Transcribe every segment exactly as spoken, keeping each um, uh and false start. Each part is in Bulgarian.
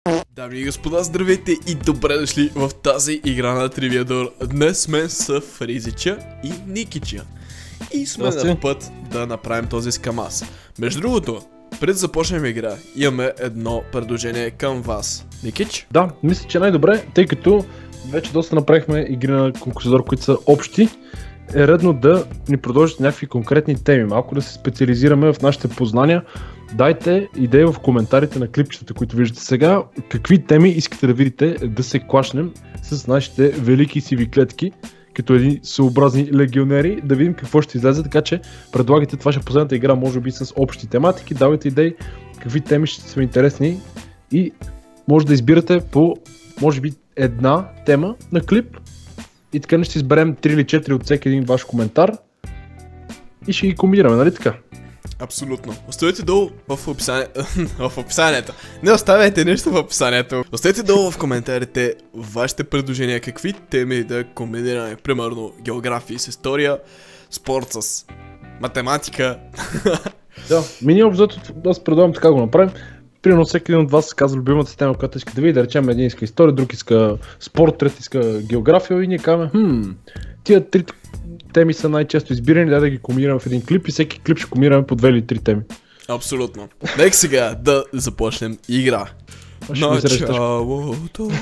Дами и господа, здравейте и добре дошли в тази игра на Тривиадор. Днес сме с Фризича и Никича. И сме на път да направим този скамас. Между другото, преди да започнем игра, имаме едно предложение към вас. Никич? Да, мисля, че най-добре, тъй като вече доста направихме игри на конкурсадор, които са общи, е редно да ни продължат някакви конкретни теми, малко да се специализираме в нашите познания. Дайте идеи в коментарите на клипчетата, които виждате сега, какви теми искате да видите да се клашнем с нашите велики сиви клетки, като едни съобразни легионери, да видим какво ще излезе, така че предлагайте, това ще е последната игра, може би с общи тематики, давайте идеи, какви теми ще са интересни и може да избирате по, може би, една тема на клип и така не ще изберем три или четири от всеки един ваш коментар и ще ги комбинираме, нали така? Абсолютно. Оставете долу в описанието. в описанието. Не оставяйте нещо в описанието. Оставете долу в коментарите вашите предложения, какви теми да комбинираме. Примерно география с история, спорт с математика. Да, мини обзото, аз предлагам така го направим. Примерно всеки един от вас казва любимата тема, която иска да види, да речем един иска история, друг иска спорт, трет иска география и ние казваме, хм, тия три теми са най-често избирани, дай да ги комбинираме в един клип и всеки клип ще комбинираме по две или три теми. Абсолютно. Нека сега да започнем игра. Началото.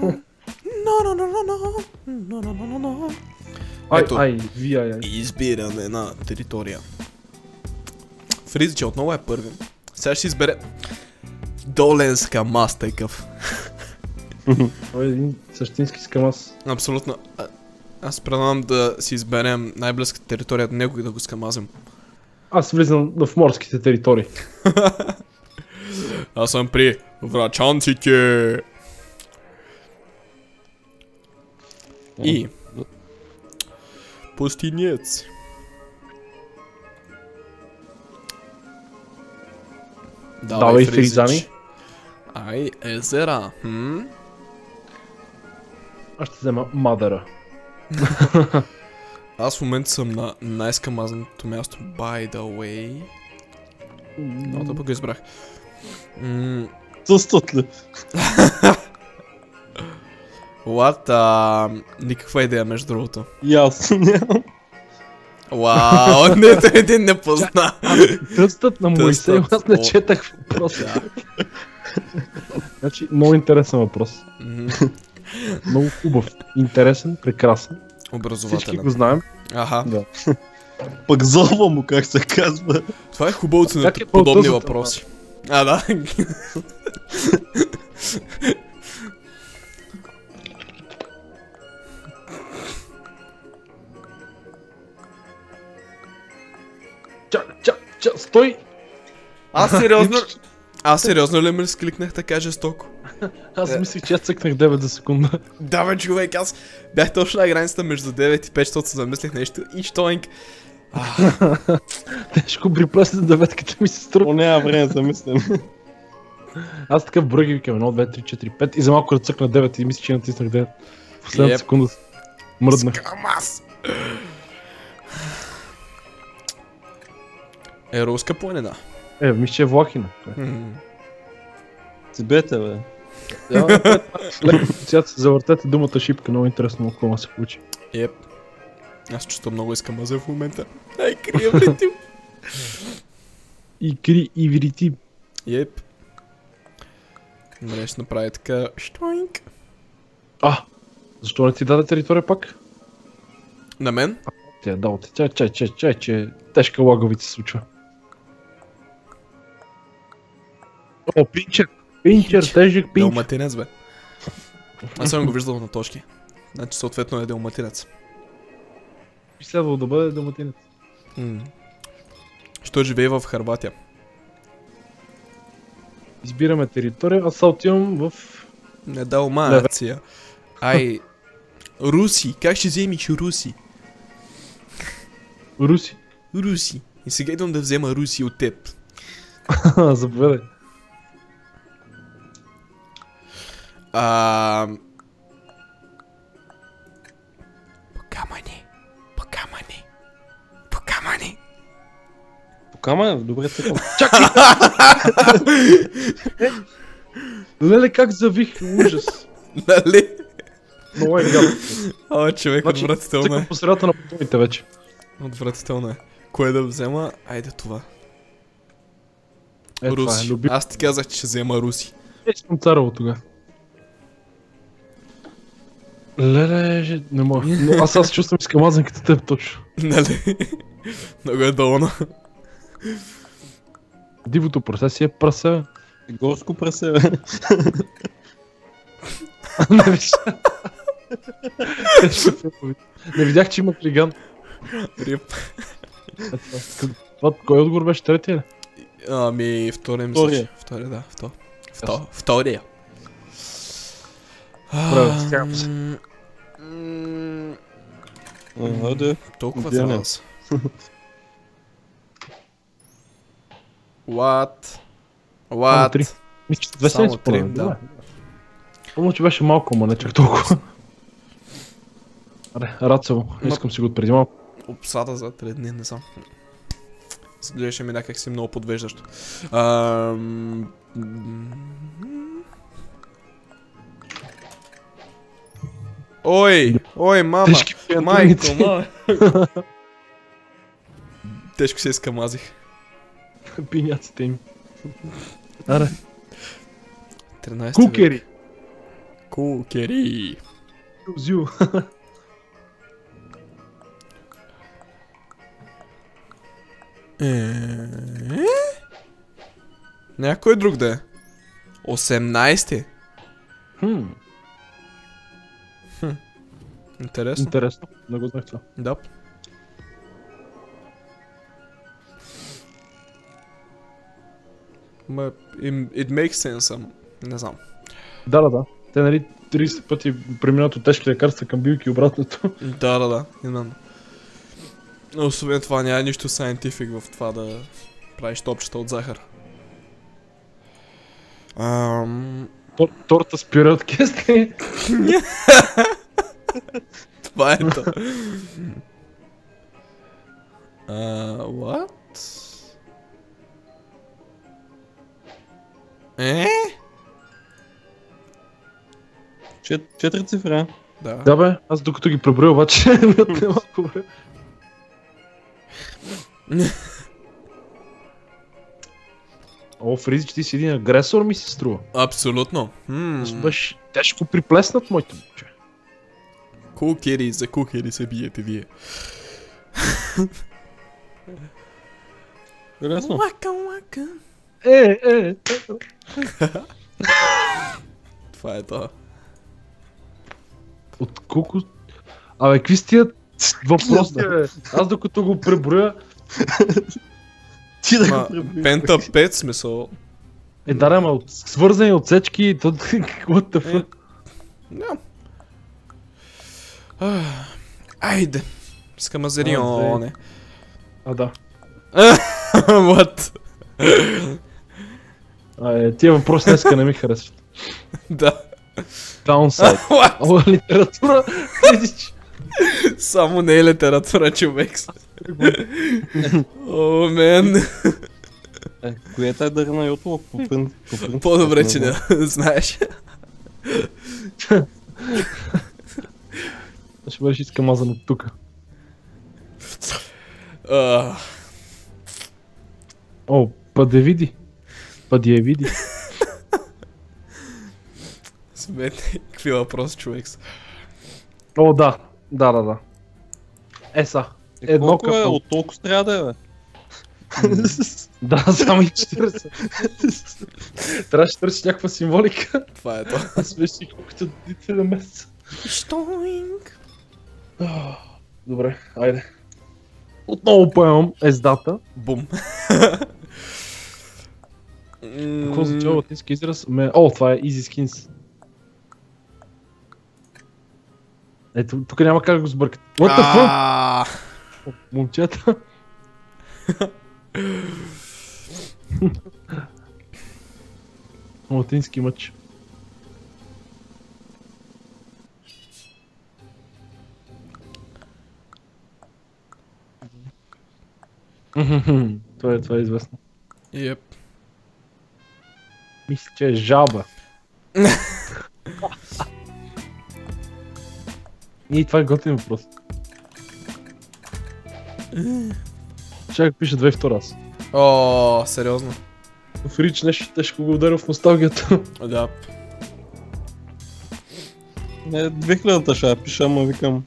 Ето, ай, ви, ай, ай. Избиране на територия. Фризича отново е първи. Сега ще избере долен скамас такъв. Това е един същински скамас. Абсолютно. А, аз предлагам да си изберем най-близката територия до него и да го скамазим. Аз влизам в морските територии. Аз съм при врачанците. И пустинец. Давай фризани. Ай, езера. Хм? Аз ще взема мадъра. Аз в момента съм на най-скамазаното място, by the way. Но да го избрах. Състът ли? What? Uh, никаква идея между другото. Ясно нямам. Вау, не, той един не позна. Тъстът на Моисей, аз не четах въпроса. Значи, много интересен въпрос. Много хубав, интересен, прекрасен. Образователен. Всички го знаем. Аха. Да. Пък зова му, как се казва. Това е хубавото на е подобни въпроси. А, да. Ча, ча, ча, стой! Аз сериозно... Аз сериозно ли ме скликнах така жестоко? Аз мислих, че аз цъкнах девет за секунда. Да бе, човек, аз бях точно на границата между девет и пет, защото се замислих нещо и щоинг. Тежко приплесне деветката ми се струва. О, няма време да мислям. Аз такъв брой ги викам едно, две, три, четири, пет и за малко да цъкна девет и мисля, че натиснах девет. В последната секунда мръднах. Скамас! Е, руска планина. Е, мисля, че е Влахина. Тибете, бе. Сега се завъртете думата шипка, много интересно какво се получи. Еп. Аз чувствам много ескамаза в момента. Ай, крия влетим. И кри, и вирити. Еп. Добре, ще направи така. Штоинг. А! Защо не ти даде територия пак? На мен? Ти я дал ти. Чай, чай, чай, чай, че тежка лаговица се случва. О, пинчер! Пинчер, тежък пинчер. Далматинец, бе. Аз съм го виждал на точки. Значи съответно е далматинец. Би следвало да бъде далматинец. Що живее в Харватия. Избираме територия, аз сега отивам в... Не Далмация. Ай... Руси. Как ще вземеш Руси? Руси. Руси. И сега идвам да взема Руси от теб. Заповядай. А... Покамани. Покамани. Покамани. Покама, добре така. Чакай! Леле, как завих, ужас. Нали? Много е гадно. Ама човек, Значи, отвратително е. цъкам по средата на бутоните вече. Отвратително е. Кое да взема? Айде това. Е, това е Руси. любим. Аз ти казах, че ще взема Руси. Е, съм царево тогава. Леле, же- не мога. Но аз аз чувствам изкамазан като теб точно. Нали? Много е долно. Дивото прасе си е прасе. Горско прасе, бе. Не виж. Не видях, че има клиган. Рип. Е, това- Това, кой отговор беше третия ли? Ами, втория мисля. Втория. че- Втория, да. Втор. Втор. Втория. Правя, стягам се. Ам, м, Ага, да. Толкова Идеален. трябва да са. What? Само три. What? Мисля, че две Само седмици три, по-рано, да. Помня, че беше малко, ама не чак толкова. Аре, рад съм, искам си го от преди малко. Обсада за три дни, не знам. Изглеждаше ми някак си много подвеждащо. Ам, м, Ой, ой, мама, Тежки майко, пиятърници. мама. Тежко се изкамазих. Пиняците им. Аре, тринайсети век. кукери. Кукери. Зю. Е? Някой друг да е. осемнайсети. Хм, Интересно. интересно. Не го знах това. Да. Ма, им- it makes sense, ам, не знам. Да, да, да. Те, нали, трийсет пъти преминат от тежки лекарства към билки и обратното. Да, да, да, именно. Освен това няма нищо scientific в това да правиш топчета от захар. Ам... Тор- Торта спира от кести. Това е то. А, what? Е? Чет- Четири цифра. Да. Да бе, аз докато ги преброя обаче ми отне малко време. О, Фризи, че ти си един агресор ми се струва. Абсолютно. М, Аз беше тежко приплеснат моите момче. Кукери, за кукери се биете вие. Интересно. Лака, лака. Е, е, Това е това. от колко... Абе, какви сте тия въпроси, бе? Аз докато го преброя... Ти да Ма, го преброиш. Пента пет смисъл. Е, да, ама от свързани отсечки, то... What the fuck? Да. Ах, Айде. Скамазерионе. А, да. What? А, е, тия въпроси днеска не ми харесват. Да. Даунсайд. What? О, литература, видиш. Само не е литература, човек. О, мен. Е, коя е тази дърна йотова? По прин- по принцип, По-добре, аз че не не знам. знаеш. Ще бъдеш изкамазан от тука. А, О, па да види. Па да я види. Сметни, какви въпроси, човек. О, да. Да, да, да. Е, са. Е, Едно колко е? капо. От толкова трябва да е, бе. Да, само и четиридесет. Трябваше да търсиш някаква символика. Това е то. Аз беше си колкото дните на месеца. Штоинг. Добре, айде. Отново поемам ездата. Бум. Какво означава латински израз? Ме... О, това е Easy Skins. Ето, тук няма как да го сбъркат. What the fuck? А, Момчета. Латински мъч. Това е, това е известно. Yep. Мисля, че е жаба. И това е готин въпрос. Чакай, пише две втора аз. О, сериозно. В Рич нещо тежко го ударил в носталгията. Да. Не, две хилядата ще я пиша, ама викам.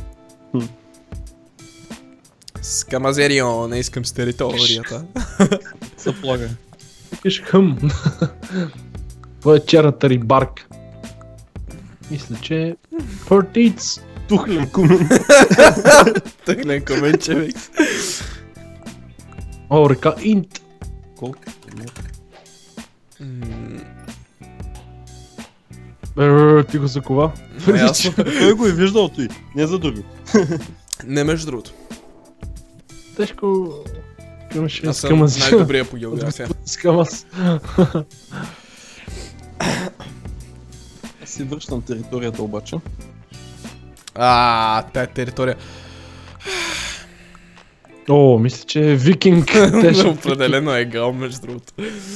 Скамазерио, не искам с територията. Се плага. Викаш хъм. Това е черната рибарка. Мисля, че... Фортиц. Тухлен кумен. Тъклен коменче, вик. О, река Инт. Колко? Брррр, ти го за кова. Ясно. Той го е виждал той, не за друго. Не, между другото. Тежко... Имаше Аз съм скамаз. най-добрия по география. Скамаз. Аз си връщам територията обаче. А, тая територия. О, мисля, че е викинг. Тежко. Определено е гал, между другото.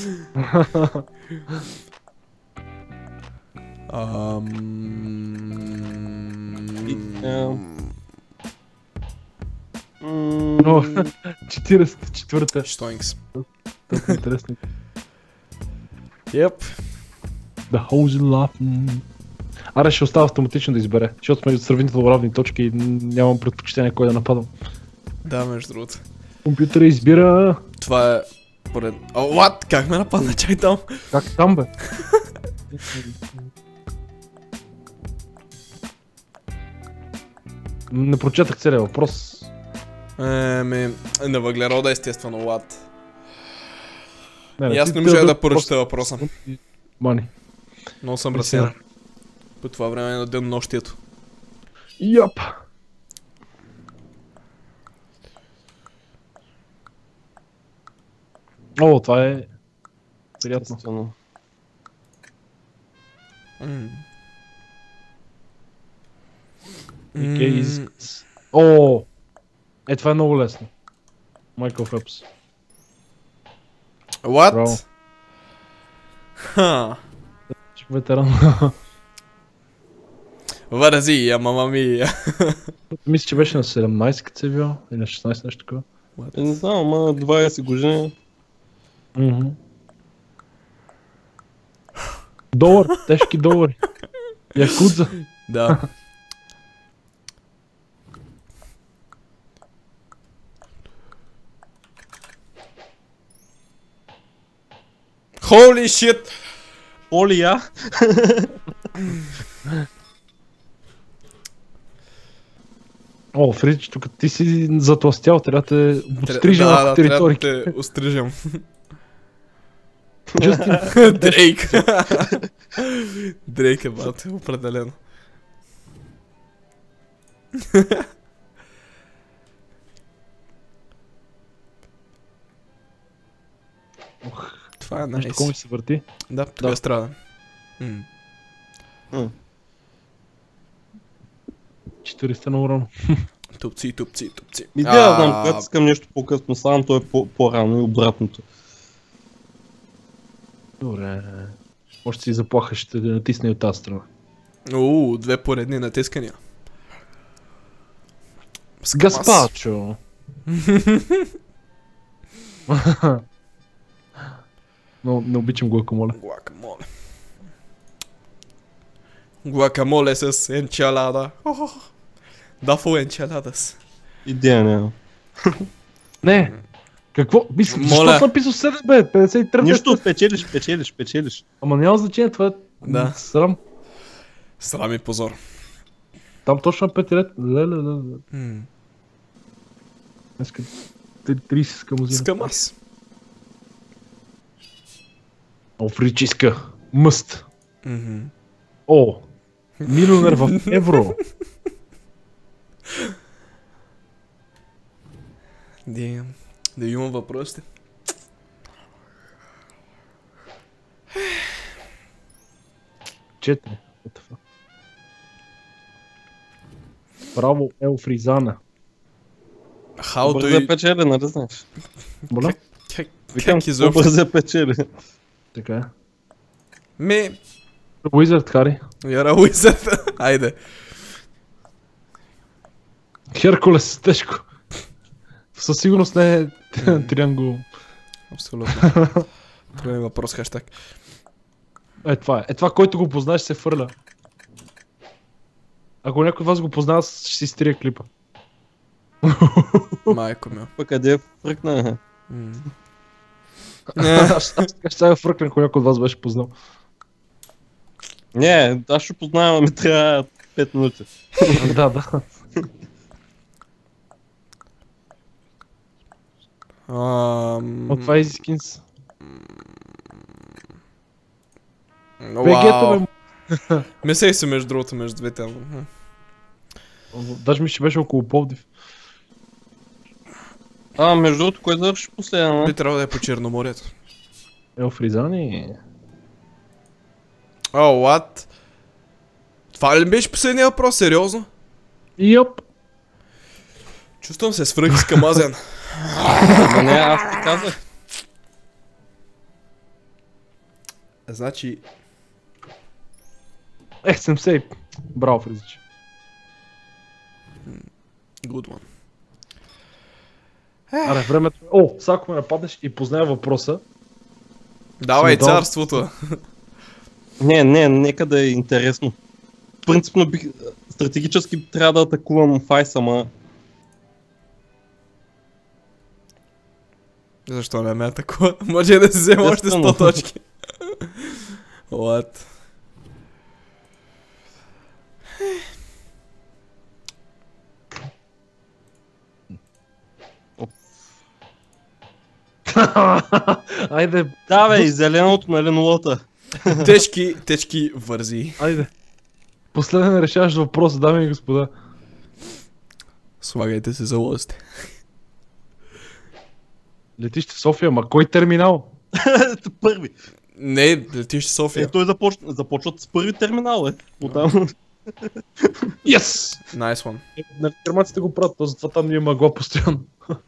Ам... О, четиридесет и четвърта. Штоинкс. Толкова интересно. Йеп. The Hose Laughing. Аре, ще остава автоматично да избере, защото сме сравнително равни точки и нямам предпочитание кой да нападам. Да, между другото. Компютъра избира... Това е... Поред... О, what? Как ме нападна? Чай там. Как там, бе? Не прочетах целия въпрос. Еми... На въглерода, естествено, what? Не, И аз ти- не ти можа да- да поръча въпроса. Мани. Много съм разсеян. По това време на денонощието. Яп. О, това е... Приятно. Естествено. М. Окей, М. из- О! Е, това е много лесно. Майкъл Фелпс. What? Браво. Ха. Ветеран. Варази, я мама ми. Мисля, че беше на седемнайсет, като се е бил. Или на шестнайсет, нещо такова. Е, не знам, ама двайсет години. Мгм. Долар, тежки долари. Якудза. Да. Holy shit! Олия! О, Фридж, тук ти си затластял, трябва да те Тре- отстрижа да, малко да, територии. трябва да те острижам. Джастин, Дрейк. Дрейк е бат, определено. Ох, Това е нещо найс. такова ми се върти. Да, тук е страда. М. М. четиристо на урано. Тупци, тупци, тупци. Иди, аз знам, А, когато искам нещо по-късно, ставам, то е по- по-рано и обратното. Добре. Може си заплаха, ще да натисне от тази страна. Уу, две поредни натискания. Скамас. Гаспачо. Но не обичам гуакамоле. Гуакамоле. Гуакамоле с енчалада. Охо. Дафо енчаладас. Идея няма. Не! Какво? Мисля, Моля. защо съм написал седем, бе? петдесет и три. Нищо, печелиш, печелиш, печелиш. Ама няма значение, това е Да. срам. Срам и позор. Там точно пет ред. Леле, леле. М. Днеска трийсет скамозина. Скамас. О, фричиска. Мъст. Мгм. О, милионер в евро. Да, да имам въпросите. Четири. What the fuck? Браво, Ел Фризана. How do Бързе you... печели, нали знаеш? Моля? Как, Викам, как изобщо? бързе печели. Така е. Ме... Wizard, Хари. You're a wizard. Айде. Херкулес, тежко. Със сигурност не е триангул. Абсолютно. Това е въпрос, хаштаг. Е, това е. Е, това, който го познаеш, се фърля. Ако някой от вас го познава, ще си изтрия клипа. Майко ми. Пък къде е фръкна? Аз така ще сега фръкна, ако някой от вас беше познал. Не, аз ще познавам, ми трябва пет минути. Да, да. Ам... От това е Easy Skins. Вау. Мисей се между другото, между двете. Даже ми ще беше около Пловдив. А, между другото, кой завърши последно? Би трябва да е по Черноморието. Е, в Рязани. О, what? Това ли беше последния въпрос, сериозно? Йоп. Чувствам се свръх изкамазен. Ама не, аз ти казах. Значи... Ех, съм сейп. Браво, Фризич. Good one. Аре, времето... О, сега ако ме нападнеш и позная въпроса... Давай Съм дал- царството. Не, не, нека да е интересно. Принципно бих... Стратегически трябва да атакувам Файс, ама... Защо не ме атакува? Може да си взема още сто точки. What? Айде, Да бе, и зеленото на ленолота. Тежки, тежки вързи. айде. Последен решаващ въпрос, дами и господа. Слагайте се за лозите. Летище София, ма кой терминал? Първи. Не, летище Е, София. той започва, започват с първи терминал, е. Оттам. Yes! Nice one. Нали германците го правят, то затова там ни е мъгла постоянно.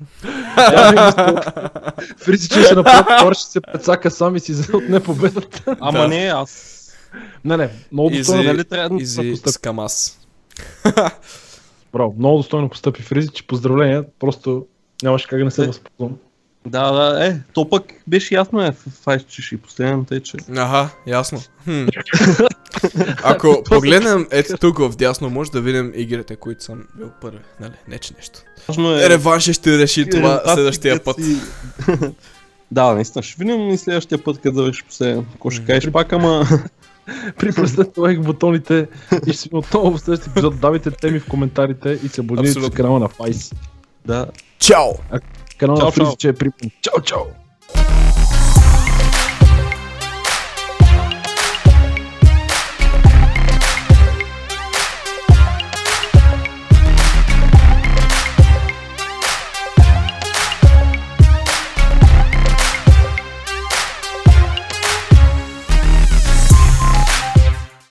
Фризи, че ще направят това, ще се прецака сам и си отне победата. Ама Да. не, аз... Не, не, много Изи- достойно, Нали трябва да Изи постъпи? с камаз. браво, много достойно постъпи Фризи, че поздравления, просто нямаше как да не се Е. възползвам. Да, да, е, то пък беше ясно е, Файс, че ще и последен, тъй че... Аха, ясно. Хм. Ако погледнем ето тук в дясно, може да видим игрите, които съм бил първи. Нали, не че нещо. Важно е... Реванш ще реши това резултатите, следващия път. си- Да, наистина, ще видим и следващия път, къде беше последен. Ако ще кажеш пак, ама... Припръснете лайк бутоните и ще си отново в следващия епизод. Давайте теми в коментарите и се абонирайте Абсолютно. за канала на Файс. Да. Чао! Канала Чао, на Фризи, чао. че е припълнен. Чао, чао!